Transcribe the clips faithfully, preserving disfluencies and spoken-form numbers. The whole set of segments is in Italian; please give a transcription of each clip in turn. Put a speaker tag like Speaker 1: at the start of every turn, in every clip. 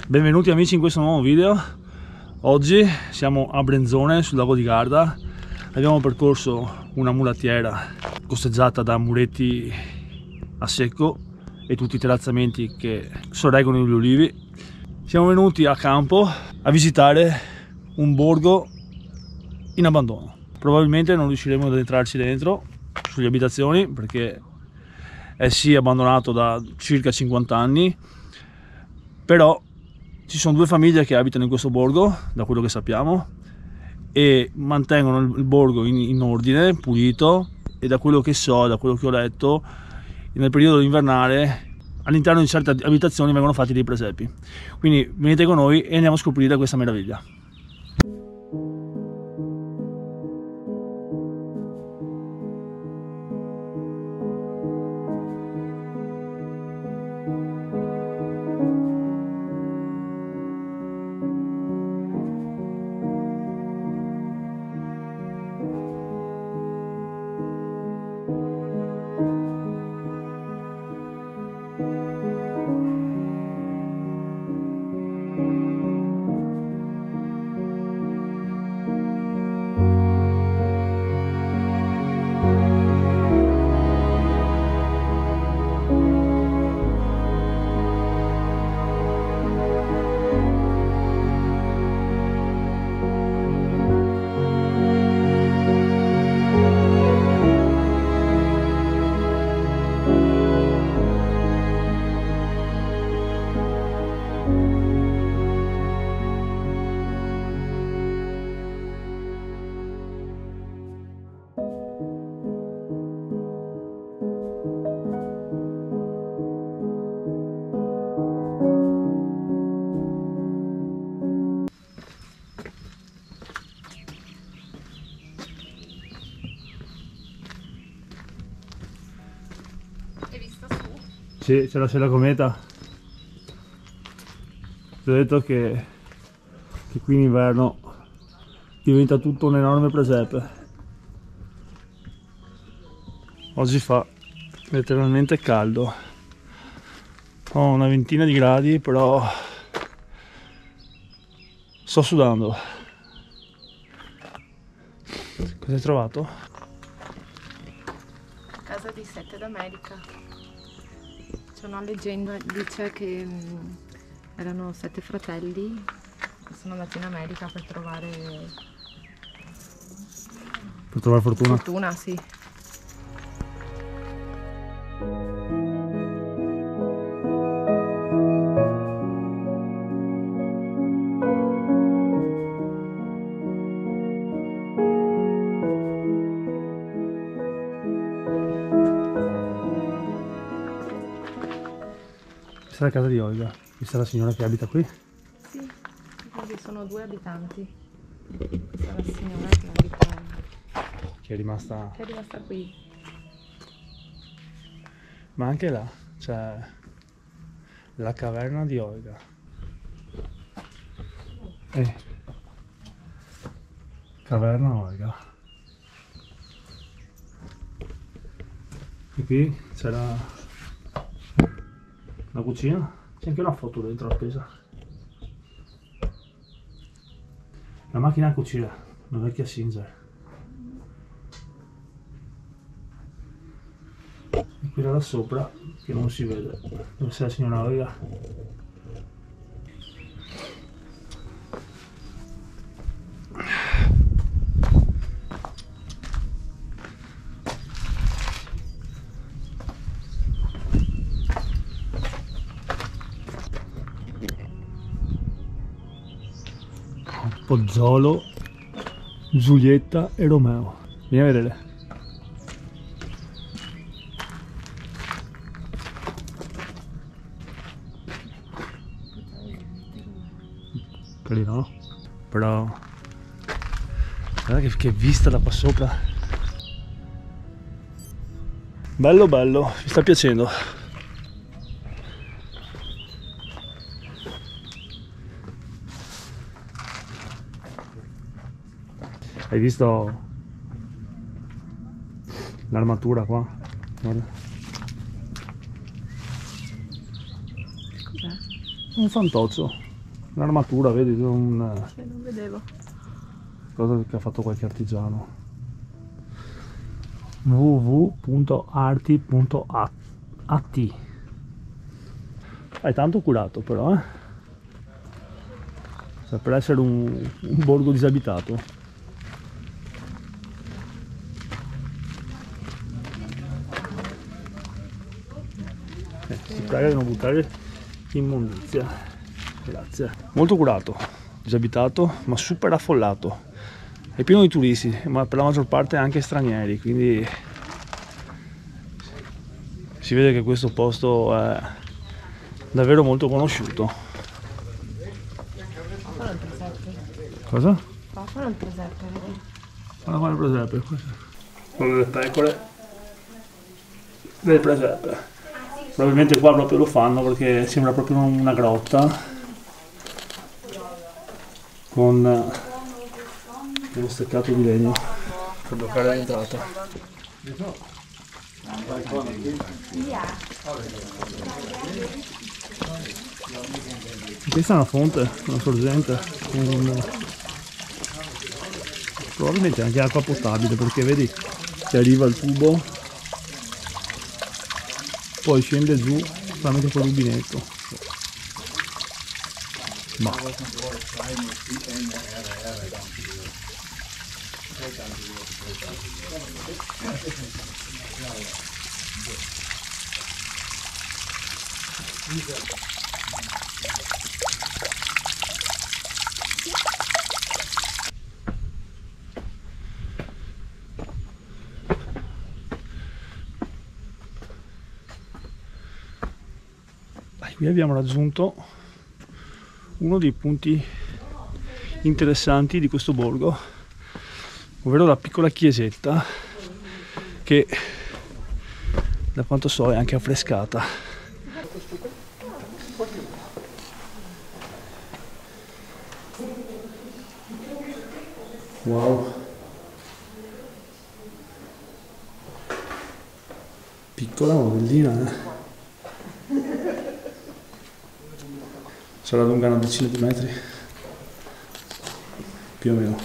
Speaker 1: Benvenuti amici in questo nuovo video. Oggi siamo a Brenzone sul lago di Garda. Abbiamo percorso una mulattiera costeggiata da muretti a secco e tutti i terrazzamenti che sorreggono gli ulivi. Siamo venuti a campo a visitare un borgo in abbandono. Probabilmente non riusciremo ad entrarci dentro sulle abitazioni perché è sì abbandonato da circa cinquanta anni, però ci sono due famiglie che abitano in questo borgo, da quello che sappiamo, e mantengono il borgo in, in ordine, pulito, e da quello che so, da quello che ho letto, nel periodo invernale all'interno di certe abitazioni vengono fatti dei presepi. Quindi venite con noi e andiamo a scoprire questa meraviglia. Sì, c'è la Sella Cometa. Ti ho detto che, che qui in inverno diventa tutto un enorme presepe. Oggi fa letteralmente caldo. Ho una ventina di gradi, però sto sudando. Cosa hai trovato?
Speaker 2: Casa di Sette d'America. C'è una leggenda, dice che mh, erano sette fratelli che sono andati in America per trovare
Speaker 1: Per trovare fortuna?
Speaker 2: Fortuna, sì.
Speaker 1: Questa è la casa di Olga. Questa è la signora che abita qui?
Speaker 2: Sì, quindi sono due abitanti. Questa è la signora che abita,
Speaker 1: Che è rimasta...
Speaker 2: che è rimasta qui.
Speaker 1: Ma anche là c'è la caverna di Olga. Eh. Caverna Olga. E qui c'è la... la cucina. C'è anche una foto dentro la spesa. La macchina a cucire, una vecchia Singer. E quella da sopra che non si vede, dove c'è la signora Olga. Pozzolo, Giulietta e Romeo. Vieni a vedere. Carino, no? Però guarda che, che vista da qua sopra. Bello bello, mi sta piacendo. Hai visto l'armatura qua? Guarda.
Speaker 2: Cos'è?
Speaker 1: Un fantoccio. un'armatura, vedi, un...
Speaker 2: Che non vedevo.
Speaker 1: cosa che ha fatto qualche artigiano. w w w punto arti punto a t. È tanto curato però, eh? Cioè, per essere un, un borgo disabitato. Eh, si prega di non buttare immondizia. Grazie. Molto curato, disabitato, ma super affollato. È pieno di turisti, ma per la maggior parte anche stranieri, quindi si vede che questo posto è davvero molto conosciuto. Cosa?
Speaker 2: Qua fanno il presepe, vedi?
Speaker 1: Guarda qua il presepe, sono delle pecore del presepe. Probabilmente qua proprio lo fanno perché sembra proprio una grotta con uno steccato di legno per bloccare l'entrata. Questa è una fonte, una sorgente, un... probabilmente anche acqua potabile, perché vedi che arriva il tubo, poi scende giù tramite quel rubinetto. Ma qui abbiamo raggiunto uno dei punti interessanti di questo borgo, ovvero la piccola chiesetta che, da quanto so, è anche affrescata. Wow, piccola ma bellina, eh? Sarà lunga una decina di metri, più o meno.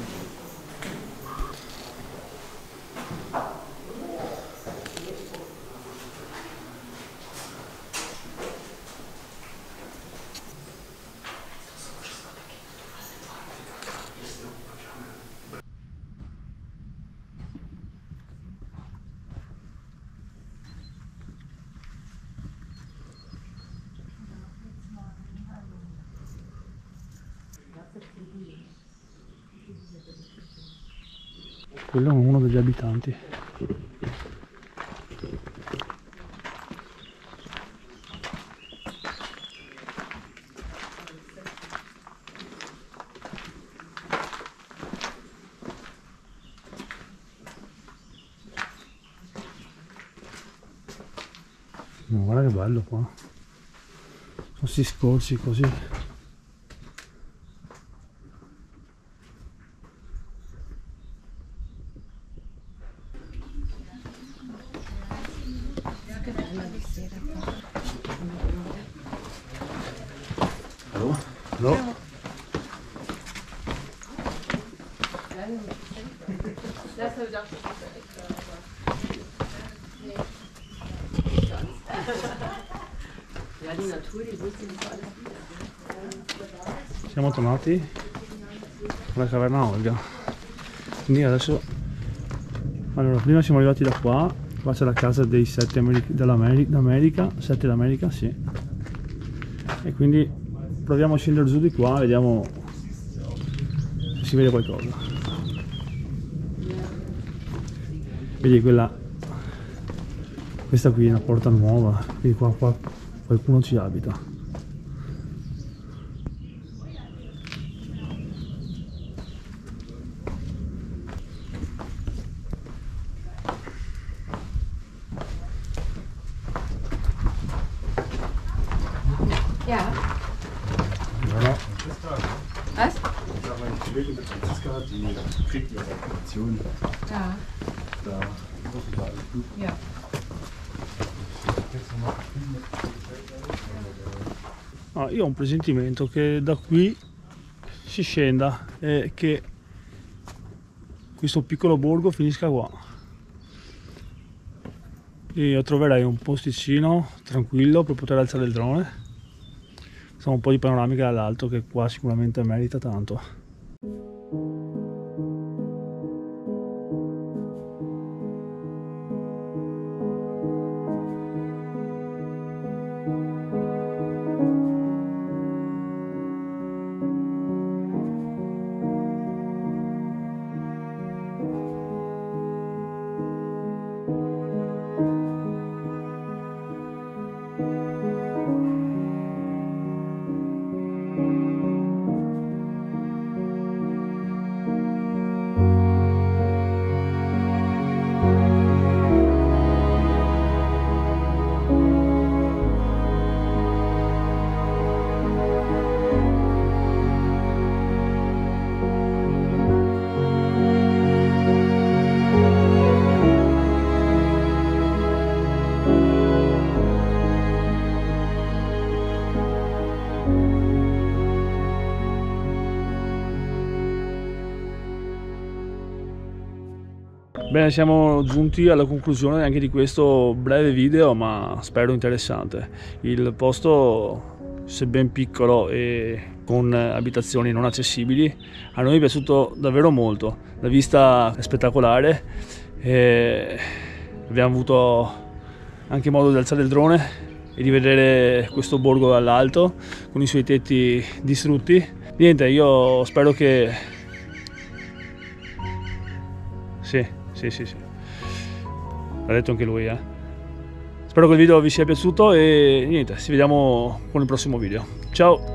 Speaker 1: Quello è uno degli abitanti. Ma guarda che bello qua. Sono questi scorci così. Hallo? Hallo? Siamo tornati alla caverna Olga. Quindi adesso, allora, prima siamo arrivati da qua. Qua c'è la casa dei sette dell'America, sette d'America, sì. E quindi proviamo a scendere giù di qua, vediamo se si vede qualcosa. Vedi quella, questa qui è una porta nuova, quindi qua, qua qualcuno ci abita.
Speaker 2: Ja.
Speaker 1: Allora,
Speaker 2: Was?
Speaker 3: Die kriegt ihre Informationen
Speaker 2: Ja.
Speaker 3: da.
Speaker 2: Ja.
Speaker 1: Ma io ho un presentimento che da qui si scenda e che questo piccolo borgo finisca qua. Io troverei un posticino tranquillo per poter alzare il drone. Facciamo un po' di panoramica dall'alto, che qua sicuramente merita tanto. Bene, siamo giunti alla conclusione anche di questo breve video, ma spero interessante. Il posto, sebbene piccolo e con abitazioni non accessibili, a noi è piaciuto davvero molto. La vista è spettacolare e abbiamo avuto anche modo di alzare il drone e di vedere questo borgo dall'alto con i suoi tetti distrutti. Niente, io spero che... Sì. Sì, sì, sì. L'ha detto anche lui, eh. Spero che il video vi sia piaciuto e niente, ci vediamo con il prossimo video. Ciao!